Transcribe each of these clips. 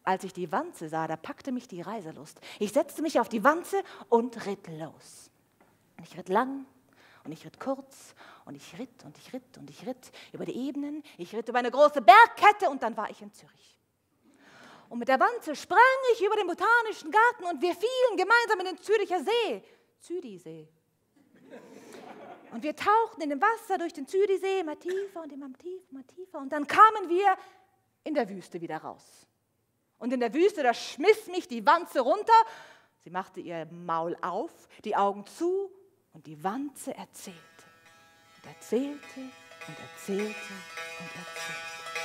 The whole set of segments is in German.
Als ich die Wanze sah, da packte mich die Reiselust. Ich setzte mich auf die Wanze und ritt los. Und ich ritt lang und ich ritt kurz und ich ritt und ich ritt und ich ritt über die Ebenen. Ich ritt über eine große Bergkette und dann war ich in Zürich. Und mit der Wanze sprang ich über den Botanischen Garten und wir fielen gemeinsam in den Züricher See. Züdisee. Und wir tauchten in dem Wasser durch den Züdisee immer tiefer und immer tiefer, immer tiefer. Und dann kamen wir in der Wüste wieder raus. Und in der Wüste, da schmiss mich die Wanze runter. Sie machte ihr Maul auf, die Augen zu und die Wanze erzählte. Und erzählte und erzählte und erzählte.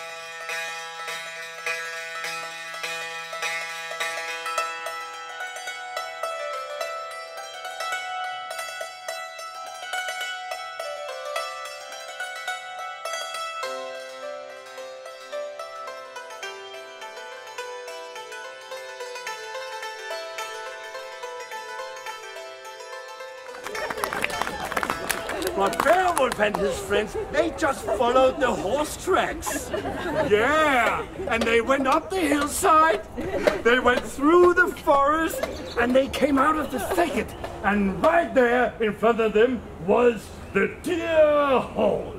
But Beowulf and his friends, they just followed the horse tracks. Yeah, and they went up the hillside, they went through the forest, and they came out of the thicket. And right there in front of them was the deer hole.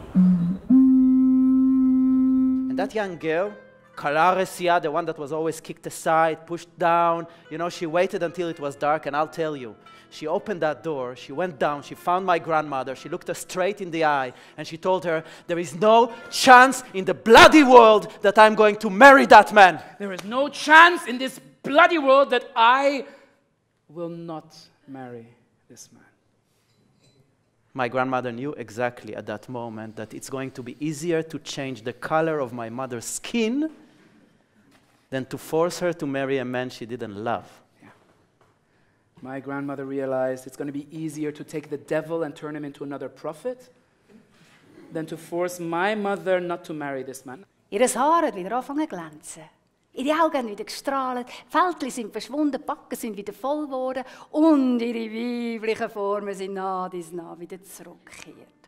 And that young girl, Calaresia, the one that was always kicked aside, pushed down, you know, she waited until it was dark, and I'll tell you, she opened that door, she went down, she found my grandmother, she looked her straight in the eye, and she told her, there is no chance in the bloody world that I'm going to marry that man. There is no chance in this bloody world that I will not marry this man. My grandmother knew exactly at that moment that it's going to be easier to change the color of my mother's skin than to force her to marry a man she didn't love. My grandmother realized it's going to be easier to take the devil and turn him into another prophet than to force my mother not to marry this man. Ihr Haar hat wieder angefangen zu glänzen. Ihre Augen haben wieder gestrahlt, die Fältchen sind verschwunden, die Backen sind wieder voll geworden und ihre weiblichen Formen sind nah bis nah wieder zurückgekehrt.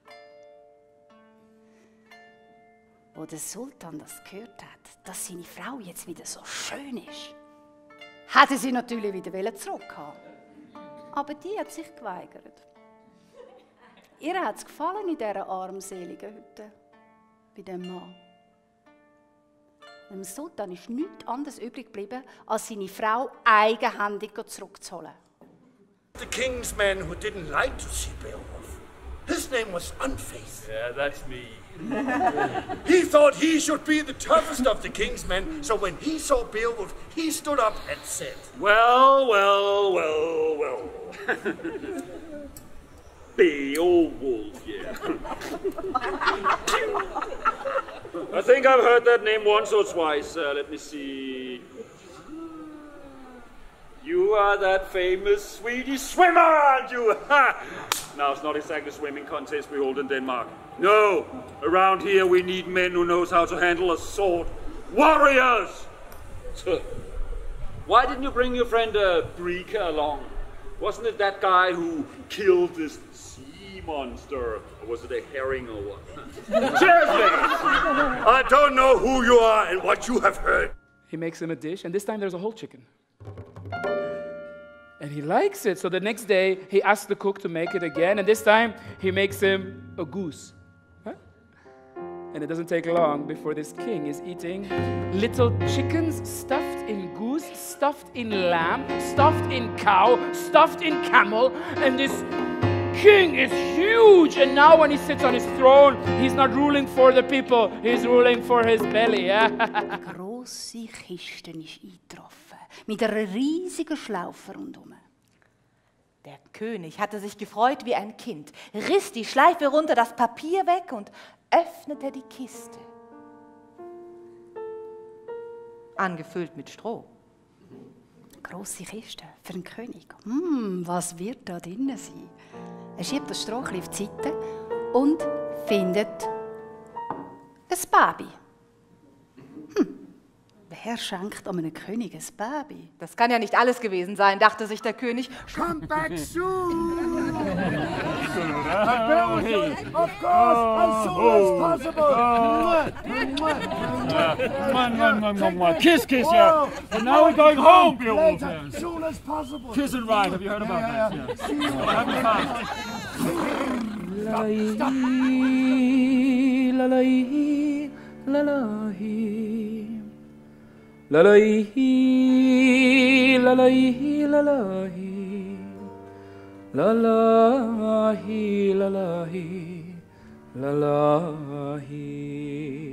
Als der Sultan das gehört hat, dass seine Frau jetzt wieder so schön ist, hätte sie natürlich wieder zurückhaben. Aber die hat sich geweigert. Ihr hat es gefallen in dieser armseligen Hütte, bei dem Mann. Dem Sultan ist nichts anderes übrig geblieben, als seine Frau eigenhändig zurückzuholen. The king's man who didn't like to see Beowulf. His name was Unfaith. Yeah, that's me. He thought he should be the toughest of the king's men, so when he saw Beowulf, he stood up and said, Well, well, well, well. Beowulf, yeah. I think I've heard that name once or twice. Let me see. You are that famous Swedish swimmer, aren't you? Now, it's not exactly a swimming contest we hold in Denmark. No, around here we need men who knows how to handle a sword. Warriors! Why didn't you bring your friend Brika along? Wasn't it that guy who killed this sea monster? Or was it a herring or what? Seriously! I don't know who you are and what you have heard. He makes him a dish, and this time there's a whole chicken. And he likes it, so the next day he asks the cook to make it again, and this time he makes him a goose. Huh? And it doesn't take long before this king is eating little chickens stuffed in goose, stuffed in lamb, stuffed in cow, stuffed in camel, and this king is huge, and now when he sits on his throne, he's not ruling for the people, he's ruling for his belly. Eine grosse Kiste ist eingetroffen, mit einer riesigen Schlaufe rundherum. Der König hatte sich gefreut wie ein Kind, riss die Schleife runter, das Papier weg und öffnete die Kiste. Angefüllt mit Stroh. Grosse Kiste für einen König. Was wird da drinnen sein? Er schiebt das Stroh auf die Seite und findet ein Baby. Wer Herr schenkt einem König ein Baby. Das kann ja nicht alles gewesen sein, dachte sich der König. Come back soon! Of course, as soon as possible! Kiss, yeah. And now we're going home, Beowulf. As soon as possible! Kiss and ride, have you heard about that? Yeah. Having fun. La-la-hee, la-la-hee. La-la-hee, la-la-hee, la-la-hee. La-la-hee, la-la-hee, la-la-hee.